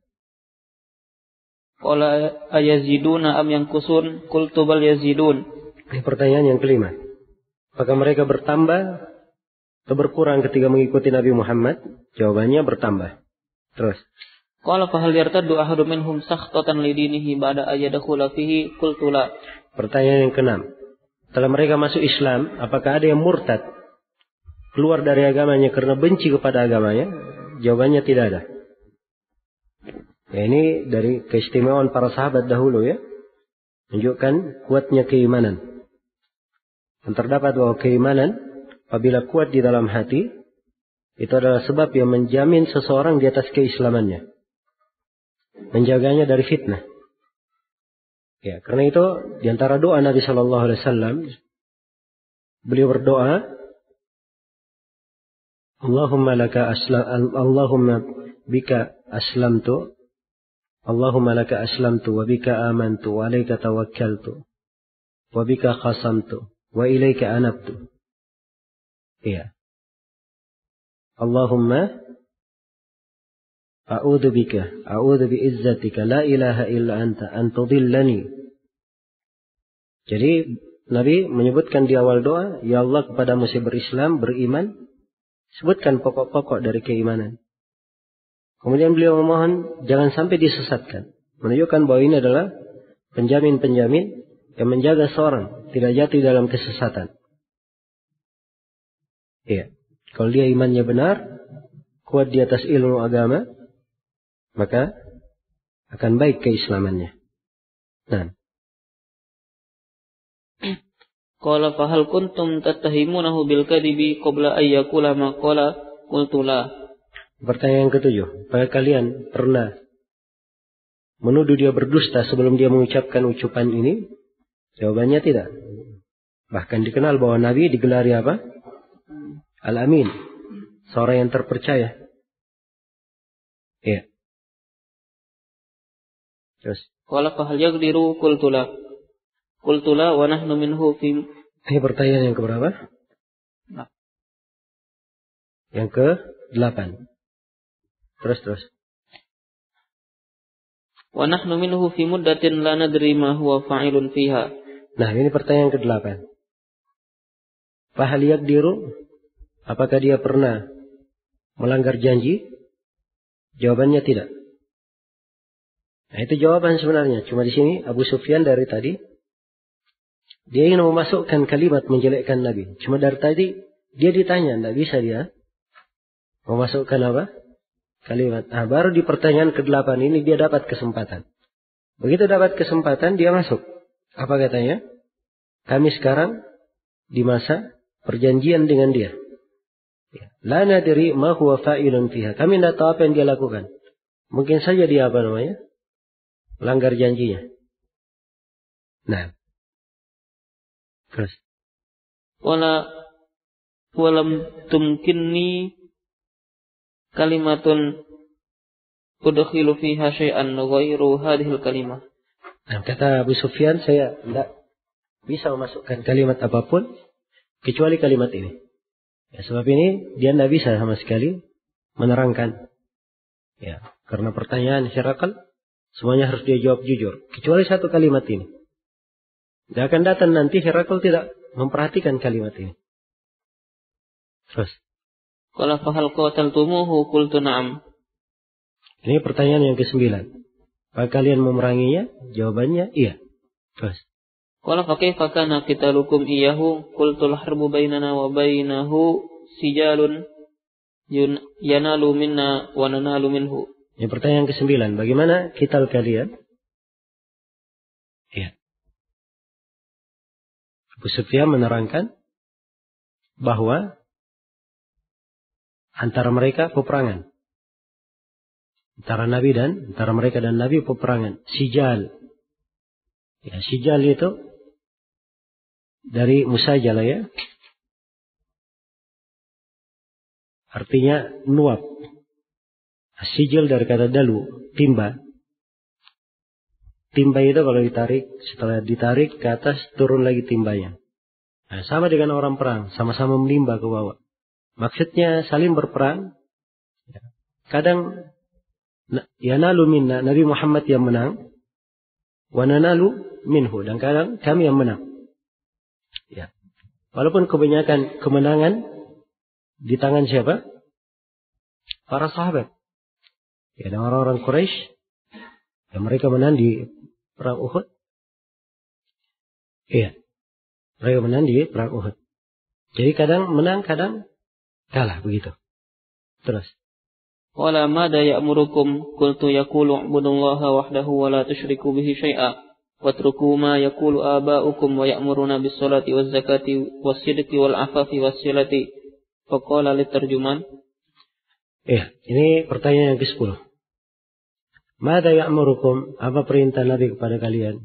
Qala ayaziduna am yanqusun qultu bal yazidun. Ini pertanyaan yang kelima. Apakah mereka bertambah atau berkurang ketika mengikuti Nabi Muhammad? Jawabannya bertambah. Terus. Qala fa hal yartaddu ahadun minhum sakhtatan lidinihi ba'da ayyadakhula fihi qultu la. Pertanyaan yang keenam. Setelah mereka masuk Islam, apakah ada yang murtad keluar dari agamanya karena benci kepada agamanya? Jawabannya tidak ada. Ya, ini dari keistimewaan para sahabat dahulu ya. Menunjukkan kuatnya keimanan. Dan terdapat bahwa keimanan apabila kuat di dalam hati, itu adalah sebab yang menjamin seseorang di atas keislamannya. Menjaganya dari fitnah. Ya, karena itu di antara doa Nabi Shallallahu Alaihi Wasallam, beliau berdoa, Allahumma laka aslam, Allahumma bika aslamtu, Allahumma laka aslamtu, wa bika amantu, wa alaika tawakkaltu, wa bika khasamtu, wa ilaika anabtu. Ya. Allahumma a'udzu bika, a'udzu bi'izzatika, la ilaha illa anta, an tudillani. Jadi Nabi menyebutkan di awal doa, ya Allah kepadamu saya berislam, beriman. Sebutkan pokok-pokok dari keimanan. Kemudian beliau memohon jangan sampai disesatkan. Menunjukkan bahwa ini adalah penjamin-penjamin yang menjaga seorang tidak jatuh dalam kesesatan. Iya. Kalau dia imannya benar, kuat di atas ilmu agama, maka akan baik keislamannya. Nah. Qala fahal kuntum tattahimunahu bil kadibi qabla ay yaqula ma qala qultu la. Pertanyaan yang ketujuh, apakah kalian pernah menuduh dia berdusta sebelum dia mengucapkan ucapan ini? Jawabannya tidak. Bahkan dikenal bahwa Nabi digelari apa? Al-Amin, seorang yang terpercaya. Ya. Terus. Qala fahal yaqdiru qultu la. Qultu la wa nahnu minhu fi. Ini pertanyaan yang keberapa? Nah. Yang ke delapan. Terus terus. Wa nahnu minhu fi muddatin la nadri ma huwa fa'ilun fiha. Nah, ini pertanyaan yang ke delapan. Fahal yaqdiru, apakah dia pernah melanggar janji? Jawabannya tidak. Nah, itu jawaban sebenarnya. Cuma di sini Abu Sufyan dari tadi dia ingin memasukkan kalimat menjelekkan Nabi. Cuma dari tadi dia ditanya, tidak bisa dia memasukkan apa? Kalimat. Nah, baru di pertanyaan ke delapan ini dia dapat kesempatan. Begitu dapat kesempatan dia masuk. Apa katanya? Kami sekarang di masa perjanjian dengan dia. La nadri ma huwa fa'ilun fiha. Kami tidak tahu apa yang dia lakukan. Mungkin saja dia apa namanya? Melanggar janjinya. Nah. Terus. Wala walam tumkinni kalimatun udkhilu fiha syai'an ghairu hadhil kalimah. Nah, kata Abu Sufyan, saya tidak bisa memasukkan kalimat apapun kecuali kalimat ini. Ya, sebab ini dia tidak bisa sama sekali menerangkan. Ya, karena pertanyaan Herakl semuanya harus dia jawab jujur, kecuali satu kalimat ini. Dia akan datang nanti Herakl tidak memperhatikan kalimat ini. Terus. Qala fahal qataltumuhu qultu na'am. Ini pertanyaan yang kesembilan. Apakah kalian memeranginya? Jawabannya iya. Terus. Qala fa kaifa kana qitalukum iyyahu qultu al-harbu bainana wa bainahu sijalun yanalu minna wa nanalu minhu. Ini pertanyaan kesembilan. Bagaimana kital kalian? Iya. Abu Sufyan menerangkan bahwa antara mereka peperangan. Antara Nabi dan antara mereka dan Nabi peperangan. Sijal. Ya, sijal itu dari musajala ya. Artinya nuap. Sijil dari kata dalu, timba. Timba itu kalau ditarik, setelah ditarik ke atas turun lagi timbanya. Nah, sama dengan orang perang, sama-sama menimba ke bawah. Maksudnya saling berperang. Kadang yanalu minna, Nabi Muhammad yang menang. Wa nanalu minhu, dan kadang kami yang menang. Ya. Walaupun kebanyakan kemenangan di tangan siapa? Para sahabat. Ya, dan orang-orang Quraisy yang mereka menang di perang Uhud. Iya. Mereka menang di perang Uhud. Jadi kadang menang, kadang kalah begitu. Terus. Wala madha ya'murukum qultu yaqulu ibudullaha wahdahu wa la tusyriku bihi syai'a watruku ma yaqulu aba'ukum wa ya'muruna bis salati waz zakati was sidqi wal afafi was silati. Faqala litarjuman. Iya, ini pertanyaan yang kesepuluh. Mada ya'murukum, apa perintah Nabi kepada kalian?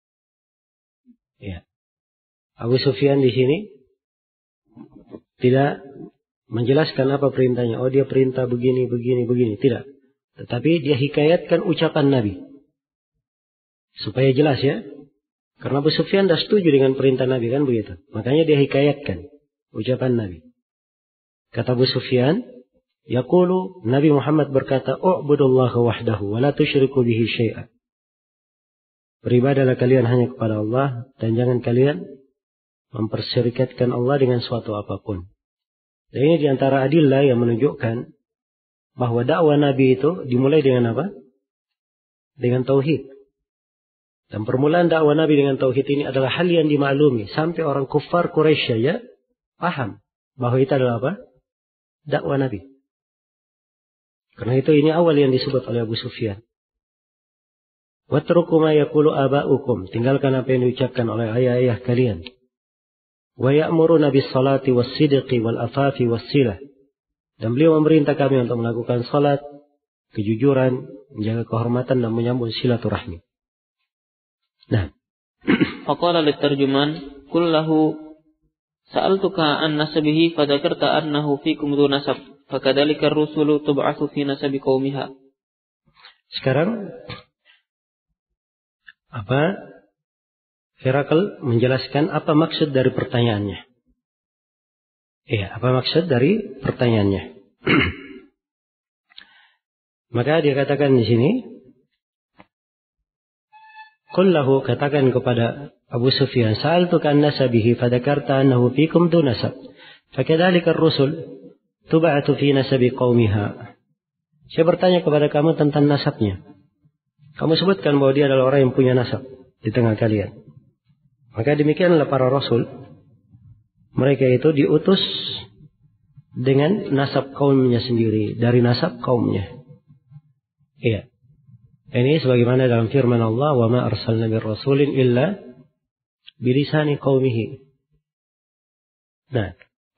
Ya. Abu Sufyan di sini tidak menjelaskan apa perintahnya. Oh, dia perintah begini, begini, begini. Tidak. Tetapi dia hikayatkan ucapan Nabi. Supaya jelas ya. Karena Abu Sufyan dah setuju dengan perintah Nabi kan begitu. Makanya dia hikayatkan ucapan Nabi. Kata Abu Sufyan, yaqulu, Nabi Muhammad berkata, u'budullaha wahdahu wa la tusyriku bihi syai'a. Beribadahlah kalian hanya kepada Allah dan jangan kalian mempersyirikatkan Allah dengan suatu apapun. Dan ini diantara adillah yang menunjukkan bahwa dakwah Nabi itu dimulai dengan apa? Dengan tauhid. Dan permulaan dakwah Nabi dengan tauhid ini adalah hal yang dimaklumi sampai orang kufar Quraisy ya paham bahwa itu adalah apa? Dakwah Nabi. Karena itu ini awal yang disebut oleh Abu Sufyan. Watruku ma yaqulu aba'ukum, tinggalkan apa yang diucapkan oleh ayah-ayah kalian. Wa ya'muruna bis salati was sidqi wal afafi was silah. Dan beliau memerintah kami untuk melakukan salat, kejujuran, menjaga kehormatan dan menyambung silaturahmi. Nah, faqala litarjuman kullahu sa'altuka an nasabihi fadzakarta annahu fikum dzu nasab fakadzalika ar-rusulu tub'atsu fi nasabi qaumiha. Sekarang apa Herakl menjelaskan apa maksud dari pertanyaannya. Iya, apa maksud dari pertanyaannya? Maka dia katakan di sini, qul lahu, katakan kepada Abu Sufyan, sa'altuka an nasabihi fadzakarta annahu fikum dzu nasab fakadzalika ar-rusul tub'atsu fi nasabi qaumiha. Saya bertanya kepada kamu tentang nasabnya. Kamu sebutkan bahwa dia adalah orang yang punya nasab di tengah kalian. Maka demikianlah para rasul. Mereka itu diutus dengan nasab kaumnya sendiri. Dari nasab kaumnya. Iya. Ini sebagaimana dalam firman Allah, wa ma arsalna bir rasulin illa bilisani qaumihi. Nah.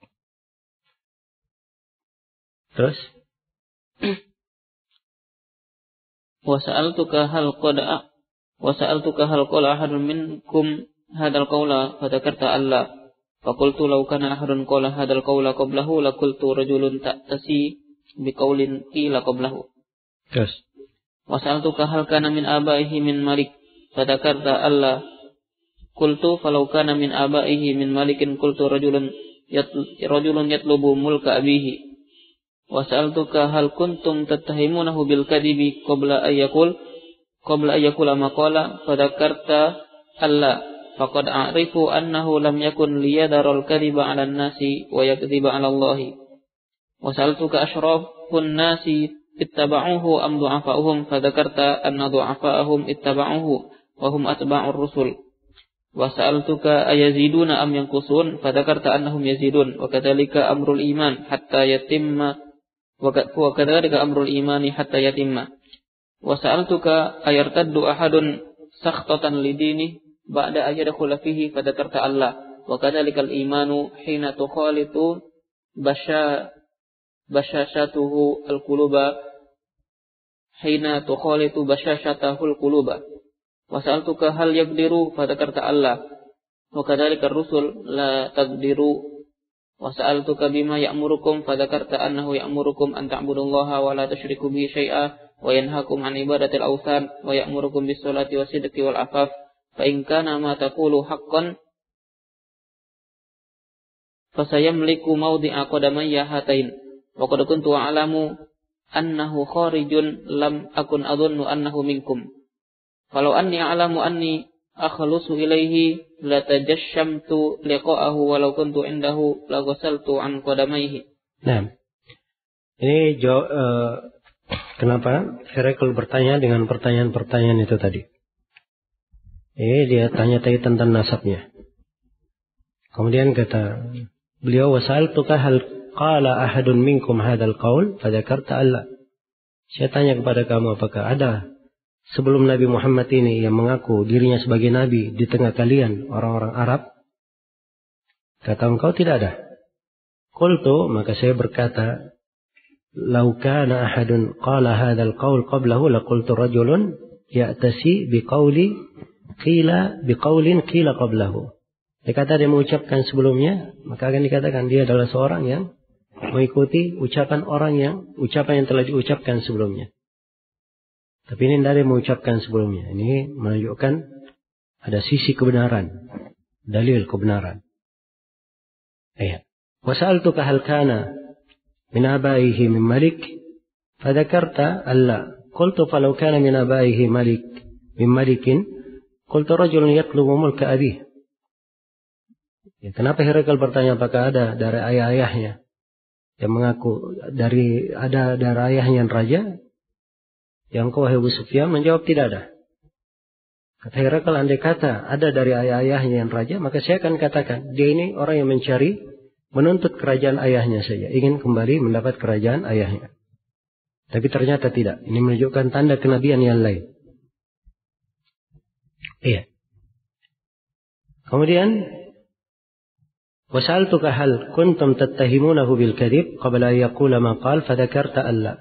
Terus? Wa sa'altuka hal qada wa sa'altuka hal qala ahadun minkum hadzal qawla fadzakarta alla faqultu law kana ahadun qala hadzal qawla qablahu laqultu rajulun ta'tasi biqaulin qila qablahu. Yes. Wa sa'altuka hal kana min abaihi min malik fadzakarta alla qultu falau kana min abaihi min malikin qultu rajulun yatlu rajulun yatlubu mulka abihi. Wa sa'altuka hal kuntum tattahimunahu bil kadibi qabla ayyakul qabla ayyakula maqala fadzakarta alla faqad a'rifu annahu lam yakun liyadaral kadiba 'ala an-nasi wa yakdziba 'ala Allah. Wa sa'altuka asyrafun nasi ittaba'uhu am du'afa'uhum fadzakarta anna du'afa'ahum ittaba'uhu wa hum atba'ur rusul. Wa sa'altuka ayaziduna am yanqusun fadzakarta annahum yazidun wa kadzalika amrul iman hatta yatimma wa kadzalika amrul imani hatta yatimma. Wa sa'altuka ayartaddu ahadun sakhtatan lidini ba'da ayyadkhula fihi fadzakarta Allah wa kadzalikal imanu hina tukhalitu basha bashashatuhu alquluba hina tukhalitu bashashatahu alquluba. Wa sa'altuka hal yaqdiru fadzakarta Allah wa kadzalikar rusul la taqdiru. Wa sa'altuka bima ya'murukum fadzakarta annahu ya'murukum an ta'budullaha wa la tusyriku bihi syai'a wa yanhakum 'an ibadatil awthan wa ya'murukum bis sholati wasidqi wal afaf fa in kana ma taqulu haqqan fasayamliku mawdi'a qadamayya hatain wa qad kuntu a'lamu annahu kharijun lam akun adhunnu annahu minkum falau anni a'lamu anni akhlusu ilaihi la tajashamtu liqa'ahu walau kuntu indahu la ghasaltu an qadamayhi. Nah. Ini jawab, uh, kenapa Herakl bertanya dengan pertanyaan-pertanyaan itu tadi. Ini dia tanya tadi tentang nasabnya. Kemudian kata beliau, wasa'altuka hal qala ahadun minkum hadzal qaul fadzakarta alla. Saya tanya kepada kamu, apakah ada sebelum Nabi Muhammad ini yang mengaku dirinya sebagai Nabi di tengah kalian orang-orang Arab? Kata engkau tidak ada. Qultu, maka saya berkata, lau kana ahadun qala hadzal qaul qablahu laqultu rajulun ya'tasi biqauli qila biqaulin qila qablahu. Dia kata dia mengucapkan sebelumnya, maka akan dikatakan dia adalah seorang yang mengikuti ucapan orang yang ucapan yang telah diucapkan sebelumnya. Tapi ini tidak ada yang mengucapkan sebelumnya. Ini menunjukkan ada sisi kebenaran. Dalil kebenaran. Ayat. Wasa'altuka hal kana min abaihi min malik fadzakarta alla. Qultu falau kana min abaihi malik min malikin qultu rajulun yatlubu mulka abih. Ya, kenapa Herakl bertanya apakah ada dari ayah-ayahnya yang mengaku dari ada dari ayahnya yang raja? Yang kau Abu Sufyan menjawab tidak ada. Kata Herakl, andai kata ada dari ayah-ayahnya yang raja, maka saya akan katakan dia ini orang yang mencari, menuntut kerajaan ayahnya saja, ingin kembali mendapat kerajaan ayahnya. Tapi ternyata tidak. Ini menunjukkan tanda kenabian yang lain. Iya. Kemudian وسألتك هل كنتم تتهمونه بالكذب قبل أن يقول ما قال فذكرت أن لا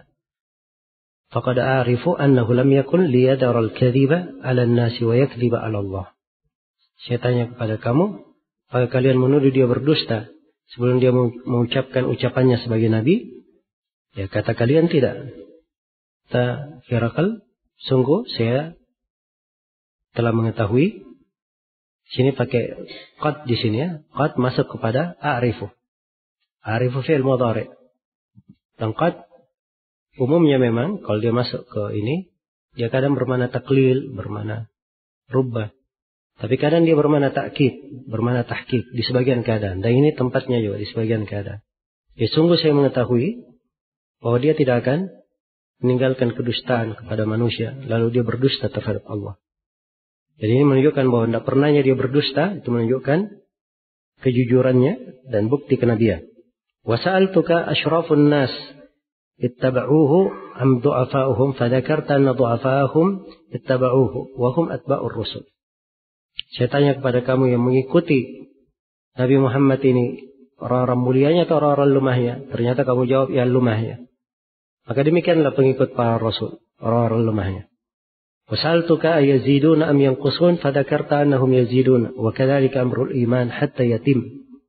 فقد أعرف أنه لم يكن ليدر الكذب على الناس ويكذب على الله. Saya tanya kepada kamu, apakah kalian menuduh dia berdusta sebelum dia mengucapkan ucapannya sebagai nabi? Ya, kata kalian tidak. Kata Herakl, sungguh saya telah mengetahui. Sini pakai qad di sini ya. Qad masuk kepada a'rifu. A'rifu fi'il mudhari'. Dan qad umumnya memang kalau dia masuk ke ini, dia kadang bermakna taklil, bermakna rubbah. Tapi kadang dia bermakna ta'kid, bermakna tahqiq di sebagian keadaan. Dan ini tempatnya juga di sebagian keadaan. Ya, sungguh saya mengetahui bahwa dia tidak akan meninggalkan kedustaan kepada manusia, lalu dia berdusta terhadap Allah. Jadi ini menunjukkan bahwa tidak pernahnya dia berdusta, itu menunjukkan kejujurannya dan bukti kenabian. Wa sa'altuka asyrafun nas ittaba'uhu am du'afa'uhum fadzakarta anna du'afa'ahum ittaba'uhu wa hum atba'ur rusul. Saya tanya kepada kamu yang mengikuti Nabi Muhammad ini, orang-orang mulianya atau orang-orang lemahnya? Ternyata kamu jawab yang lemahnya. Maka demikianlah pengikut para rasul, orang-orang lemahnya. وسألتك أيزيدون أم ينقصون فذكرت أنهم يزيدون وكذلك أمر الإيمان حتى يتم.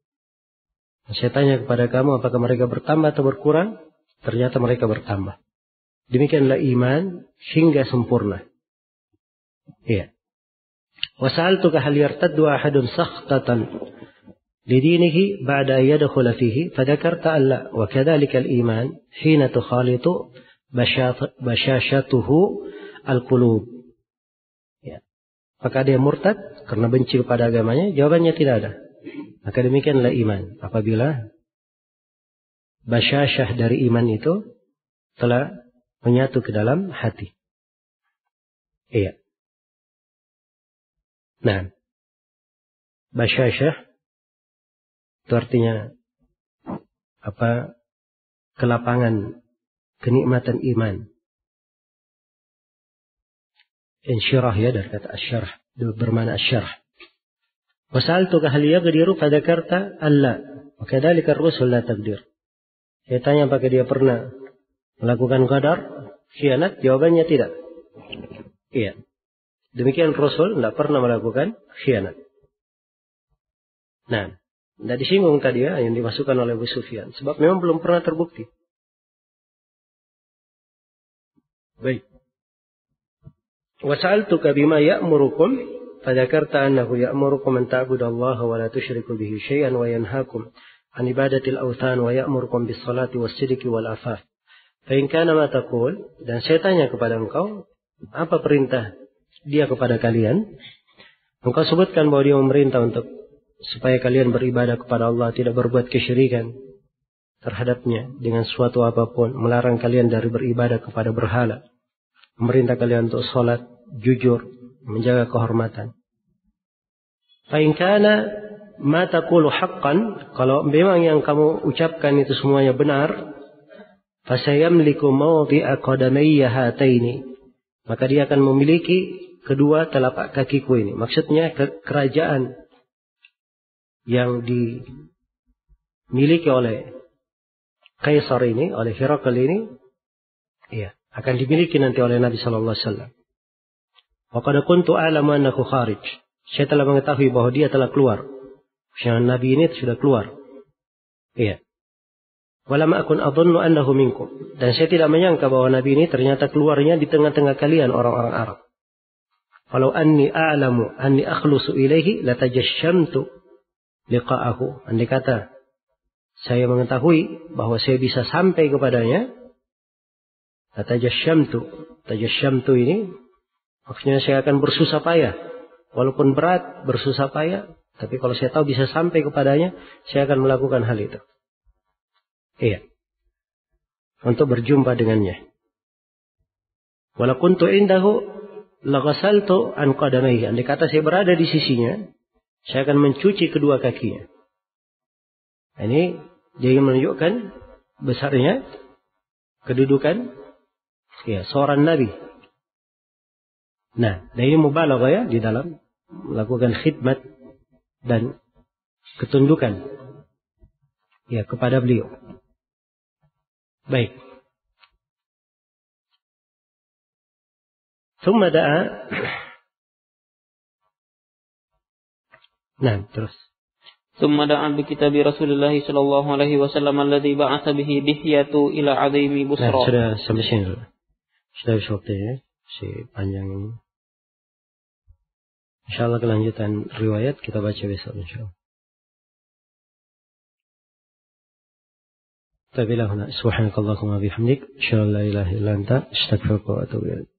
Saya tanya kepada kamu apakah mereka bertambah atau berkurang? Ternyata mereka bertambah. Demikianlah iman hingga sempurna. Iya. وسألتك هل يرتد أحد سخطة لدينه بعد أن يدخل فيه فذكرت أن لا وكذلك الإيمان حين تخالط بشاشته al-qulub. Ya. Apakah dia murtad karena benci kepada agamanya? Jawabannya tidak ada. Maka demikianlah iman. Apabila basyashah dari iman itu telah menyatu ke dalam hati. Iya. Nah, basyashah itu artinya apa? Kelapangan, kenikmatan iman. Insyirah ya dari kata asyarah, bermakna asyarah. Wasaltuka hal yaqdiru fadzakarta alla wa kadzalika ar-rusul la taqdir. Saya tanya apakah dia pernah melakukan qadar, khianat? Jawabannya tidak. Iya. Demikian Rasul tidak pernah melakukan khianat. Nah, tidak disinggung tadi ya yang dimasukkan oleh Abu Sufyan, sebab memang belum pernah terbukti. Baik. وسألتك بما يأمركم فذكرت أنه يأمركم أن تعبدوا الله ولا تشركوا به شيئا وينهاكم عن عبادة الأوثان ويأمركم بالصلاة والصدق والعفاف فإن كان ما تقول. Dan saya tanya kepada engkau, apa perintah dia kepada kalian? Engkau sebutkan bahwa dia memerintah untuk supaya kalian beribadah kepada Allah, tidak berbuat kesyirikan terhadapnya dengan suatu apapun, melarang kalian dari beribadah kepada berhala, memerintah kalian untuk sholat, jujur, menjaga kehormatan. Fa'in kana ma taqulu haqqan, kalau memang yang kamu ucapkan itu semuanya benar, fasayamliku mawdi'a qadamayya hataini, maka dia akan memiliki kedua telapak kakiku ini. Maksudnya ke kerajaan yang dimiliki oleh Kaisar ini, oleh Herakl ini, iya, akan dimiliki nanti oleh Nabi Sallallahu Alaihi Wasallam. Wa qad kuntu a'lamu annahu kharij. Saya telah mengetahui bahwa dia telah keluar. Yang Nabi ini sudah keluar. Iya. Walam akun adhunnu annahu minkum. Dan saya tidak menyangka bahwa Nabi ini ternyata keluarnya di tengah-tengah kalian orang-orang Arab. Walau anni a'lamu anni akhlusu ilaihi latajashamtu liqa'ahu. Andai kata saya mengetahui bahwa saya bisa sampai kepadanya, latajashamtu. Tajashamtu ini maksudnya saya akan bersusah payah. Walaupun berat, bersusah payah. Tapi kalau saya tahu bisa sampai kepadanya, saya akan melakukan hal itu. Iya. Untuk berjumpa dengannya. Walau kuntu indahu laghasaltu an qadamaihi. Andai kata saya berada di sisinya, saya akan mencuci kedua kakinya. Ini dia menunjukkan besarnya kedudukan ya seorang nabi. Nah, dan ini mubalaghah ya di dalam melakukan khidmat dan ketundukan ya kepada beliau. Baik. ثم دعا. Nah, terus. ثم دعا بكتاب رسول الله صلى الله عليه وسلم الذي بعث به دحية إلى عظيم بصرى. Nah, sudah sampai sini dulu. Sudah waktu ya, si panjang ini. Insyaallah kelanjutan riwayat kita baca besok insyaallah. Tabilah huna subhanakallahumma bihamdik asyhadu an la ilaha illa anta astaghfiruka wa atubu ilaik.